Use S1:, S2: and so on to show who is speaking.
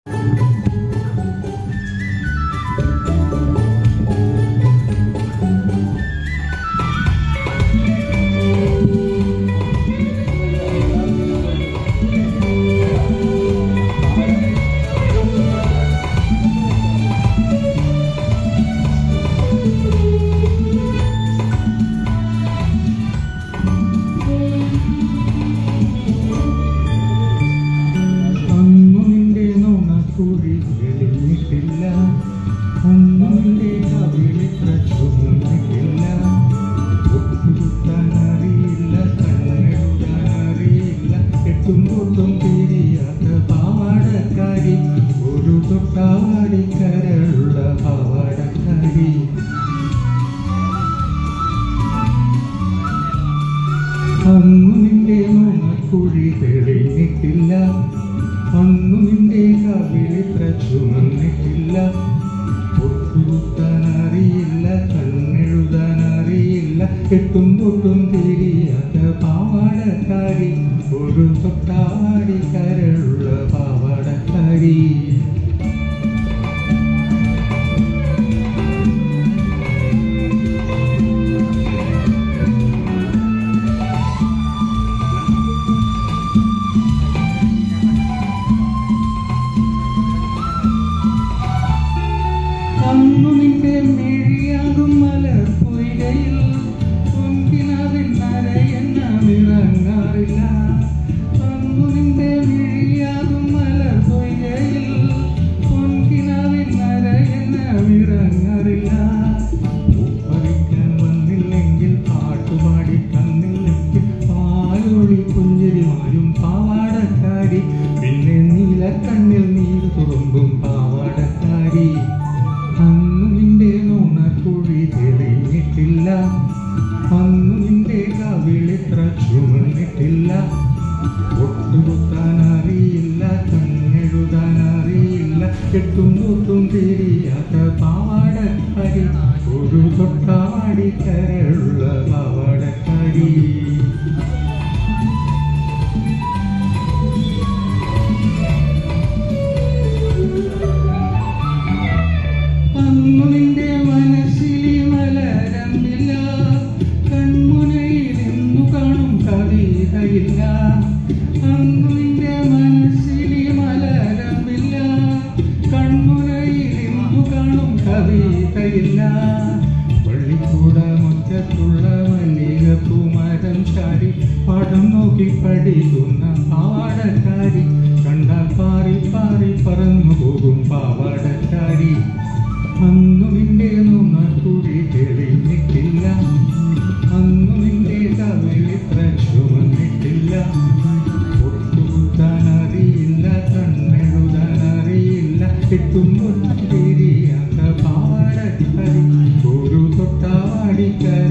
S1: Annu Ninte Nunakkuzhi തെളിഞ്ഞിട്ടില്ല, Annu Ninte കവിളിത്ര ചുമന്നിട്ടില്ല, ഒട്ടുകുത്താനറിയില്ല, കണ്ണെഴുതാനറിയില്ല, കെട്ടും പൊട്ടും തിരിയാത്ത പാവാടക്കാരി, ഒരു തൊട്ടാടി കരളുള്ള പാവാടക്കാരി. Annu Ninte മിഴിയാകും മലർ പൊയ്കയിൽ പൊൻകിനാവിൻ നരയെണ്ണമിറങ്ങാറില്ല. Annu Ninte മിഴിയാകും മലർ പൊയ്കയിൽ പൊൻകിനാവിൻ നരയെണ്ണമിറങ്ങാറില്ല. പൂപ്പറിക്കാൻ വന്നില്ലെങ്കിൽ പാട്ടുപാടി തന്നില്ലെങ്കിൽ പാലൊളി പുഞ്ചിരിമായും പാവാടക്കാരി, പിന്നെ നീലക്കണ്ണിൽ നീർ തുളുമ്പും പാവാടക്കാരി. Annu Ninte Nunakkuzhi തെളിഞ്ഞിട്ടില്ല, Annu Ninte കവിളിത്ര ചുമന്നിട്ടില്ല, ഒട്ടുകുത്താനറിയില്ല, കണ്ണെഴുതാനറിയില്ല, കെട്ടും കൂട്ടും തിരിയാത്ത പാവാടക്കാരി, ഒരു തൊട്ടാടി കരളുള്ള പാവാടക്കാരി. Annu Ninte മനസ്സിലി മലരമ്പില്ല, കൺമുനയിൽ ഇന്നു കാണും കവിതയില്ല. Annu Ninte മനസ്സിലി മലരമ്പില്ല, കൺമുനയിൽ ഇന്നു കാണും കവിതയില്ല. പള്ളിക്കൂട മുറ്റത്തുള്ള മല്ലികപ്പൂമരം ചാടി പടം നോക്കി പഠിക്കുന്ന പാവാടക്കാരി, കണ്ടാൽ പാറി പാറി പറന്നു പോകും പാവാടക്കാരി. Annu Ninte Nunakkuzhi തെളിഞ്ഞിട്ടില്ല, Annu Ninte കവിളിത്ര ചുമന്നിട്ടില്ല, ഒട്ടുകുത്താനറിയില്ല, കണ്ണെഴുതാനറിയില്ല, കെട്ടും തിരിയാത്ത പാവാടക്കാരി, ഒരു തൊട്ടാടി കര